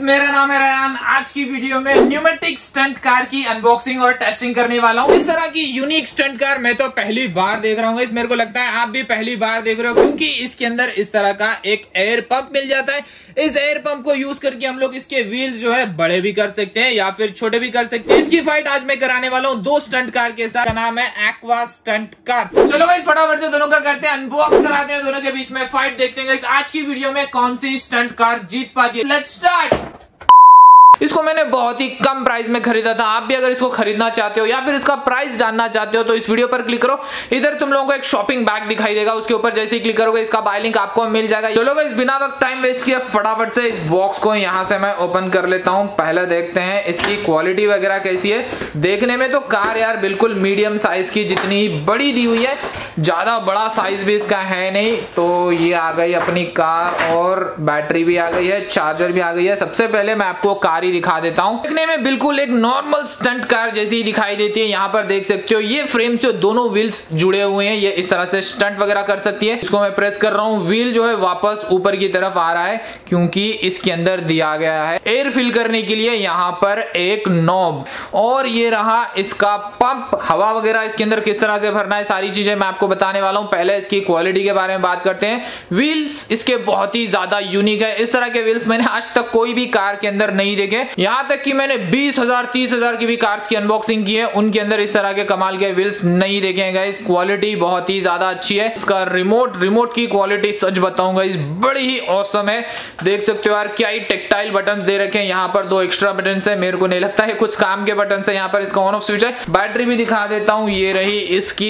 मेरा नाम है रयान। आज की वीडियो में न्यूमेटिक स्टंट कार की अनबॉक्सिंग और टेस्टिंग करने वाला हूँ। इस तरह की यूनिक स्टंट कार मैं तो पहली बार देख रहा हूँ। इस मेरे को लगता है आप भी पहली बार देख रहे हो, क्योंकि इसके अंदर इस तरह का एक एयर पंप मिल जाता है। इस एयर पंप को यूज करके हम लोग इसके व्हील्स जो है बड़े भी कर सकते हैं या फिर छोटे भी कर सकते हैं। इसकी फाइट आज मैं कराने वाला हूँ दो स्टंट कार के साथ। नाम है एक्वा स्टंट कार। चलो गाइस फटाफट से दोनों का करते हैं अनबॉक्स, कराते हैं दोनों के बीच में फाइट, देखते हैं आज की वीडियो में कौन सी स्टंट कार जीत पाती है। Let's start. इसको मैंने बहुत ही कम प्राइस में खरीदा था। आप भी अगर इसको खरीदना चाहते हो या फिर इसका प्राइस जानना चाहते हो तो इस वीडियो पर क्लिक करो। इधर तुम लोगों को एक शॉपिंग बैग दिखाई देगा, उसके ऊपर जैसे ही क्लिक करोगे इसका बाय लिंक आपको मिल जाएगा। चलो गाइस बिना वक्त टाइम वेस्ट किए फटाफट से इस बॉक्स को यहां से मैं ओपन कर लेता हूं। पहले देखते हैं इसकी क्वालिटी वगैरह कैसी है। देखने में तो कार यार बिल्कुल मीडियम साइज की जितनी बड़ी दी हुई है, ज्यादा बड़ा साइज भी इसका है नहीं। तो ये आ गई अपनी कार और बैटरी भी आ गई है, चार्जर भी आ गई है। सबसे पहले मैं आपको कार ही दिखा देता हूं। देखने में बिल्कुल एक नॉर्मल स्टंट कार जैसी दिखाई देती है। यहाँ पर देख सकते हो ये फ्रेम से दोनों व्हील्स जुड़े हुए हैं, ये इस तरह से स्टंट वगैरह कर सकती है। इसको मैं प्रेस कर रहा हूँ, व्हील जो है वापस ऊपर की तरफ आ रहा है क्योंकि इसके अंदर दिया गया है एयर फिल करने के लिए यहाँ पर एक नॉब। और ये रहा इसका पंप, हवा वगैरह इसके अंदर किस तरह से भरना है सारी चीजें मैं आपको बताने वाला हूँ। पहले इसकी क्वालिटी के बारे में बात करते हैं। व्हील्स इसके बहुत ही ज्यादा यूनिक है। इस तरह के व्हील्स मैंने आज तक कोई भी कार के अंदर नहीं देखे। यहां तक कि मैंने 20,000 30,000 की भी कार्स की अनबॉक्सिंग की है, उनके अंदर इस तरह के कमाल के व्हील्स नहीं देखे हैं गाइस। क्वालिटी बहुत ही ज्यादा अच्छी है। इसका रिमोट की क्वालिटी सच बताऊंगा इस बड़ी ही ऑसम है। देख सकते हो यार क्या ही टेक्टाइल बटन्स दे रखे हैं। यहाँ पर दो एक्स्ट्रा बटन्स है, मेरे को नहीं लगता है कुछ काम के बटन्स है। यहाँ पर इसका ऑन ऑफ स्विच है। बैटरी भी दिखा देता हूँ, ये रही इसकी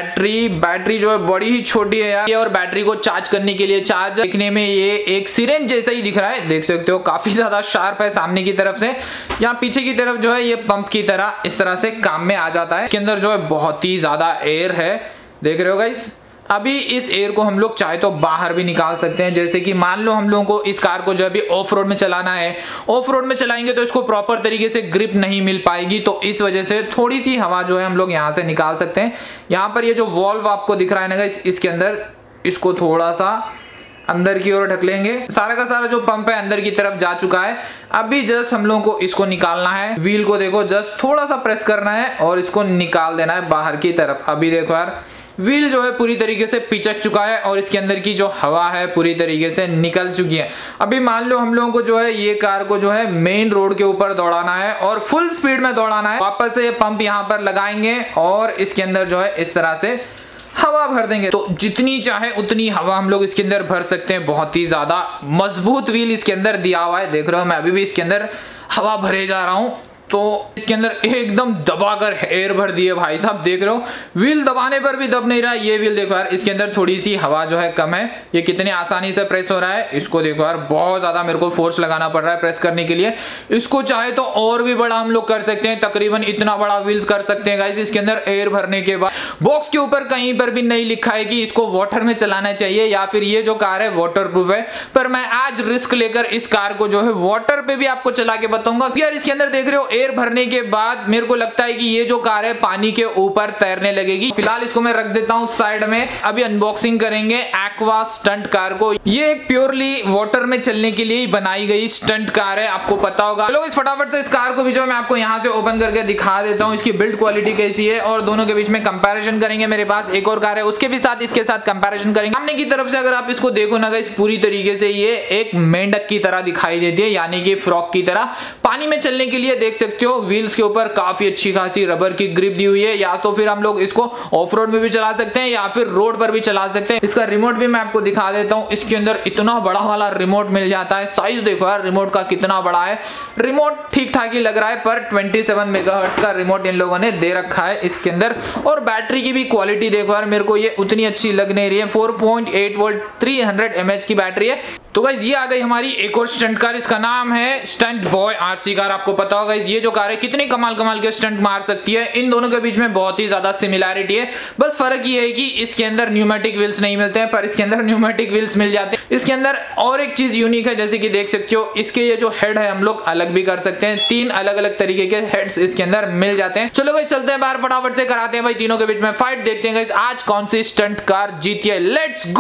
बैटरी जो है बड़ी ही छोटी है यार। और बैटरी को चार्ज करने के लिए चार्जर, दिखने में ये एक सिरेंज जैसा ही दिख रहा है। देख सकते हो काफी ज्यादा शार्प है सामने की तरफ से। यहाँ पीछे की तरफ जो है ये पंप की तरह इस तरह से काम में आ जाता है। इसके अंदर जो है बहुत ही ज्यादा एयर है, देख रहे हो गाइस। अभी इस एयर को हम लोग चाहे तो बाहर भी निकाल सकते हैं। जैसे कि मान लो हम लोगों को इस कार को जब भी ऑफ रोड में चलाना है, ऑफ रोड में चलाएंगे तो इसको प्रॉपर तरीके से ग्रिप नहीं मिल पाएगी, तो इस वजह से थोड़ी सी हवा जो है हम लोग यहाँ से निकाल सकते हैं। यहाँ पर ये जो वॉल्व आपको दिख रहा है ना गाइस, इसके अंदर इसको थोड़ा सा अंदर की ओर ढकलेंगे। सारा का सारा जो पंप है अंदर की तरफ जा चुका है। अभी जस्ट हम लोगों को इसको निकालना है। व्हील को देखो जस्ट थोड़ा सा प्रेस करना है और इसको निकाल देना है बाहर की तरफ। अभी देखो यार व्हील जो है पूरी तरीके से पिचक चुका है और इसके अंदर की जो हवा है पूरी तरीके से निकल चुकी है। अभी मान लो हम लोगों को जो है ये कार को जो है मेन रोड के ऊपर दौड़ाना है और फुल स्पीड में दौड़ाना है। वापस से ये पंप यहाँ पर लगाएंगे और इसके अंदर जो है इस तरह से हवा भर देंगे, तो जितनी चाहे उतनी हवा हम लोग इसके अंदर भर सकते हैं। बहुत ही ज्यादा मजबूत व्हील इसके अंदर दिया हुआ है, देख रहे हो मैं अभी भी इसके अंदर हवा भरे जा रहा हूं। तो इसके अंदर एकदम दबाकर एयर भर दिए भाई साहब, देख रहे हो व्हील दबाने पर भी दब नहीं रहा। ये व्हील देखो यार इसके अंदर थोड़ी सी हवा जो है कम है, ये कितनी आसानी से प्रेस हो रहा है। इसको देखो यार बहुत ज्यादा मेरे को फोर्स लगाना पड़ रहा है प्रेस करने के लिए। इसको चाहे तो और भी बड़ा हम लोग कर सकते हैं, तकरीबन इतना बड़ा व्हील कर सकते हैं गाइस इसके अंदर एयर भरने के बाद। बॉक्स के ऊपर कहीं पर भी नहीं लिखा है कि इसको वाटर में चलाना चाहिए या फिर ये जो कार है वाटर प्रूफ है, पर मैं आज रिस्क लेकर इस कार को जो है वाटर पे भी आपको चला के बताऊंगा। यार इसके अंदर देख रहे हो एयर भरने के बाद मेरे को लगता है कि ये जो कार है पानी के ऊपर तैरने लगेगी। फिलहाल इसको मैं रख देता हूं साइड में। अभी अनबॉक्सिंग करेंगे एक्वा स्टंट कार को। ये एक प्योरली वाटर में चलने के लिए बनाई गई स्टंट कार है, आपको पता होगा। चलो इस फटाफट से इस कार को भी जो मैं आपको यहाँ से ओपन करके दिखा देता हूँ, इसकी बिल्ड क्वालिटी कैसी है और दोनों के बीच में कंपैरिजन करेंगे। मेरे पास एक और कार है उसके भी साथ इसके साथ कंपैरिजन करेंगे। सामने की तरफ से अगर आप इसको देखो ना गाइस, पूरी तरीके से ये एक मेंढक की तरह दिखाई देती है, यानी कि फ्रॉक की तरह। पानी में चलने के लिए देख सकते हो व्हील्स के ऊपर काफी अच्छी खासी रबर की ग्रिप दी हुई है। या तो फिर हम लोग इसको ऑफ रोड में भी चला सकते हैं या फिर रोड पर भी चला सकते हैं। इसका रिमोट भी मैं आपको दिखा देता हूं। इसके अंदर इतना बड़ा वाला रिमोट मिल जाता है। साइज देखो यार रिमोट का कितना बड़ा है। रिमोट ठीक ठाक ही लग रहा है, पर 27 मेगाहर्ट्ज का रिमोट इन लोगों ने दे रखा है इसके अंदर। और बैटरी की भी क्वालिटी देखो यार, मेरे को ये उतनी अच्छी लग नहीं रही है। 4.8 वोल्ट 300 mAh की बैटरी है। तो गाइस ये आ गई हमारी एक और स्टंट कार, इसका नाम है स्टंट बॉय आरसी कार। आपको पता होगा ये जो कार है कितनी कमाल के स्टंट मार सकती है। इन दोनों के बीच में बहुत ही ज्यादा सिमिलैरिटी है, बस फर्क ये है कि इसके अंदर न्यूमेटिक व्हील्स नहीं मिलते हैं, पर इसके अंदर न्यूमेटिक व्हील्स मिल जाते हैं। इसके अंदर और एक चीज यूनिक है, जैसे कि देख सकते हो इसके ये जो हेड है हम लोग अलग भी कर सकते हैं। 3 अलग अलग तरीके के हेड्स इसके अंदर मिल जाते हैं। चलो गाइस चलते हैं बाहर, फटाफट से कराते हैं भाई तीनों के बीच में फाइट, देखते हैं गाइस आज कौन सी स्टंट कार जीती है। Let's go.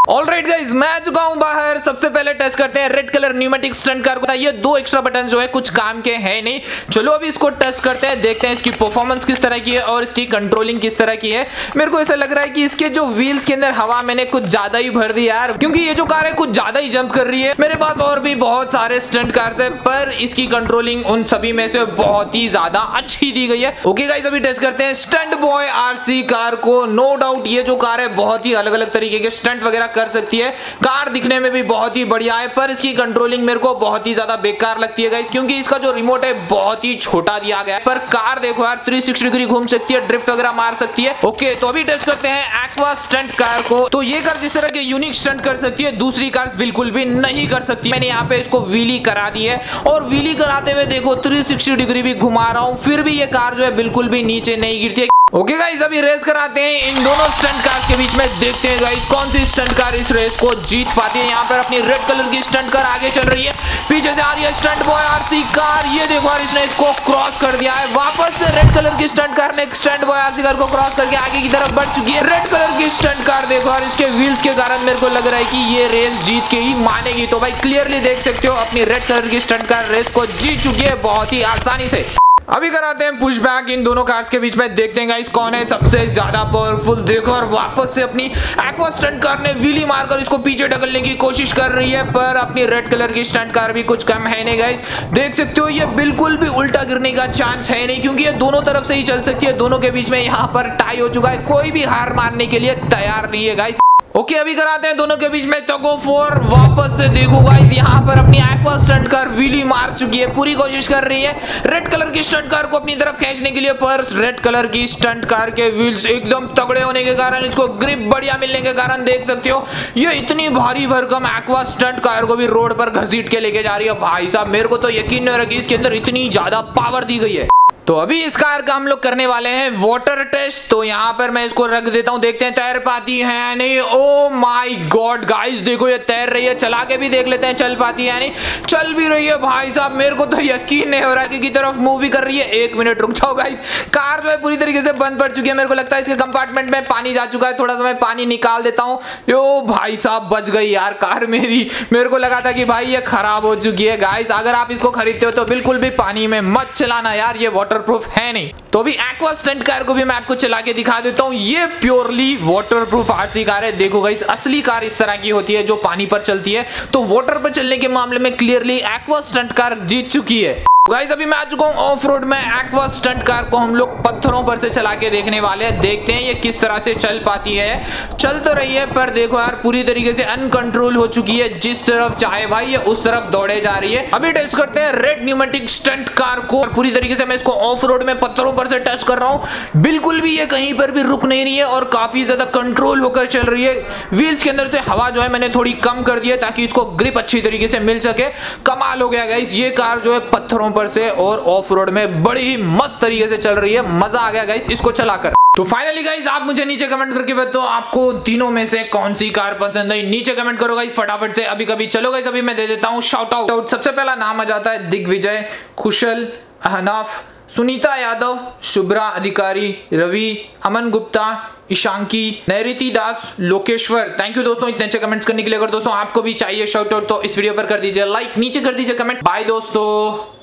ऑलराइट गाइस, मैं आ चुका हूं बाहर। सबसे पहले टेस्ट करते हैं red colour pneumatic stunt car को। ये 2 एक्स्ट्रा बटन जो है कुछ काम के हैं नहीं। चलो अभी इसको टेस्ट करते हैं, देखते हैं इसकी परफॉर्मेंस किस तरह की है और इसकी कंट्रोलिंग किस तरह की है। मेरे को ऐसा लग रहा है कि इसके जो व्हील्स के अंदर हवा मैंने कुछ ज्यादा ही भर दी यार, क्योंकि ये जो कार है कुछ ज्यादा ही जंप कर रही है। मेरे पास और भी बहुत सारे स्टंट कार्स है, पर इसकी कंट्रोलिंग उन सभी में से बहुत ही ज्यादा अच्छी दी गई है। ओके गाइस, अभी टेस्ट करते हैं स्टंट बॉय आरसी कार को। नो डाउट ये जो कार है बहुत ही अलग अलग तरीके के स्टंट वगैरह कर सकती है। कार दिखने में भी बहुत ही बढ़िया है, पर इसकी कंट्रोलिंग मेरे को बहुत ही ज्यादा बेकार लगती है गाइस, क्योंकि इसका जो रिमोट है बहुत ही छोटा दिया गया है। पर कार देखो यार 360 डिग्री घूम सकती है, ड्रिफ्ट वगैरह मार सकती है। ओके, तो अभी टेस्ट करते हैं एक्वा स्टंट कार को। तो ये कार जिस तरह के यूनिक स्टंट कर सकती है दूसरी कार्स बिल्कुल भी नहीं कर सकती। मैंने यहाँ पे इसको व्हीली करा दी है और व्हीली कराते हुए देखो 360 डिग्री भी घुमा रहा हूँ, फिर भी ये कार जो है बिल्कुल भी नीचे नहीं गिरती है। ओके गाइस, अभी रेस कराते हैं इन दोनों स्टंट कार्स के बीच में। देखते हैं गाइस कौन सी स्टंट कार इस रेस को जीत पाती है। यहाँ पर अपनी रेड कलर की स्टंट कार आगे चल रही है, पीछे से आ रही है स्टंट बॉय आरसी कार। ये देखो यार, इसने इसको क्रॉस कर दिया है। वापस से रेड कलर की स्टंट कार ने स्टंट बॉय आरसी कार को क्रॉस करके आगे की तरफ बढ़ चुकी है। रेड कलर की स्टंट कार देखो और इसके व्हील्स के कारण मेरे को लग रहा है कि ये रेस जीत के ही मानेगी। तो भाई क्लियरली देख सकते हो अपनी रेड कलर की स्टंट कार रेस को जीत चुकी है बहुत ही आसानी से। अभी कराते हैं पुश बैक इन दोनों कार्स के बीच में। देखते हैं गाइस कौन है सबसे ज्यादा पावरफुल। देखो और वापस से अपनी एक्वा स्टंट कार ने व्हीली मारकर इसको पीछे ढकलने की कोशिश कर रही है, पर अपनी रेड कलर की स्टंट कार भी कुछ कम है नहीं गाइस। देख सकते हो ये बिल्कुल भी उल्टा गिरने का चांस है नहीं, क्योंकि ये दोनों तरफ से ही चल सकती है। दोनों के बीच में यहाँ पर टाई हो चुका है, कोई भी हार मानने के लिए तैयार नहीं है गाइस। ओके, अभी कराते हैं दोनों के बीच में टग ऑफ वॉर। वापस से देखो गाइस यहाँ पर अपनी एक्वा स्टंट कार व्हीली मार चुकी है, पूरी कोशिश कर रही है रेड कलर की स्टंट कार को अपनी तरफ खींचने के लिए, पर रेड कलर की स्टंट कार के व्हील्स एकदम तगड़े होने के कारण, इसको ग्रिप बढ़िया मिलने के कारण देख सकते हो ये इतनी भारी भरकम एक्वा स्टंट कार को भी रोड पर घसीट के लेके जा रही है। भाई साहब मेरे को तो यकीन नहीं हो रहा कि इसके अंदर इतनी ज्यादा पावर दी गई है। तो अभी इस कार का हम लोग करने वाले हैं वाटर टेस्ट। तो यहाँ पर मैं इसको रख देता हूँ, देखते हैं तैर पाती है नहीं। ओ माय गॉड गाइस, देखो ये तैर रही है। चला के भी देख लेते हैं चल पाती है नहीं। चल भी रही है भाई साहब, मेरे को तो यकीन नहीं हो रहा कि तरफ मूव भी कर रही है। 1 मिनट रुक जाओ गाइस, कार जो है पूरी तरीके से बंद पड़ चुकी है। मेरे को लगता है इसके कंपार्टमेंट में पानी जा चुका है, थोड़ा सा मैं पानी निकाल देता हूँ। यो भाई साहब बच गई यार कार मेरी। मेरे को लगा था कि भाई ये खराब हो चुकी है। गाइस अगर आप इसको खरीदते हो तो बिल्कुल भी पानी में मत चलाना यार, ये वाटर प्रूफ है नहीं। तो अभी एक्वा स्टंट कार को भी मैं आपको चला के दिखा देता हूँ। ये purely waterproof RC car है। देखो गाइस असली कार इस तरह की होती है जो पानी पर चलती है, तो वाटर पर चलने के मामले में क्लियरली एक्वा स्टंट कार जीत चुकी है। गाइस अभी मैं आ चुका हूँ ऑफ रोड में। एक्वा स्टंट कार को हम लोग पत्थरों पर से चला के देखने वाले हैं। देखते हैं ये किस तरह से चल पाती है। चल तो रही है पर देखो यार पूरी तरीके से अनकंट्रोल हो चुकी है, जिस तरफ चाहे भाई ये उस तरफ दौड़े जा रही है। अभी टेस्ट करते हैं रेड न्यूमेटिक स्टंट कार को। पूरी तरीके से मैं इसको ऑफ रोड में पत्थरों पर से टेस्ट कर रहा हूँ। बिल्कुल भी ये कहीं पर भी रुक नहीं रही है और काफी ज्यादा कंट्रोल होकर चल रही है। व्हील्स के अंदर से हवा जो है मैंने थोड़ी कम कर दी है ताकि इसको ग्रिप अच्छी तरीके से मिल सके। कमाल हो गया गाइस, ये कार जो है पत्थरों पर से और ऑफ रोड में बड़ी ही मस्त तरीके से चल रही है। मजा आ गया गाइस इसको चलाकर। तो फाइनली गाइस आप मुझे नीचे कमेंट करके बताओ आपको तीनों में से कौन सी कार पसंद है। नीचे कमेंट करो गाइस फटाफट से अभी कभी। चलो गाइस अभी मैं दे देता हूं शाउट आउट। सबसे पहला नाम आ जाता है दिग्विजय, कुशल, अहनाफ, सुनीता यादव, शुभ्रा अधिकारी, रवि, अमन गुप्ता, ईशांकी, नैरिति दास, लोकेश्वर। थैंक यू दोस्तों इतने अच्छे कमेंट्स करने के लिए। अगर दोस्तों आपको भी चाहिए शाउट आउट तो इस वीडियो पर कर दीजिए लाइक, नीचे कर दीजिए कमेंट। बाय दोस्तों।